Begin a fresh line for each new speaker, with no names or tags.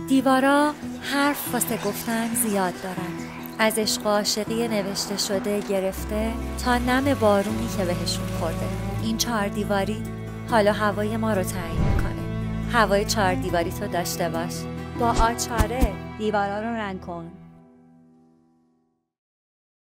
دیوارا حرف واسه گفتن زیاد دارن، از عشق و عاشقی نوشته شده گرفته تا نم بارونی که بهشون خورده. این 4 دیواری حال و هوای ما رو تعیین میکنه. هوای 4 دیواری تو داشته باش. با آچاره دیوارا رو رنگ کن.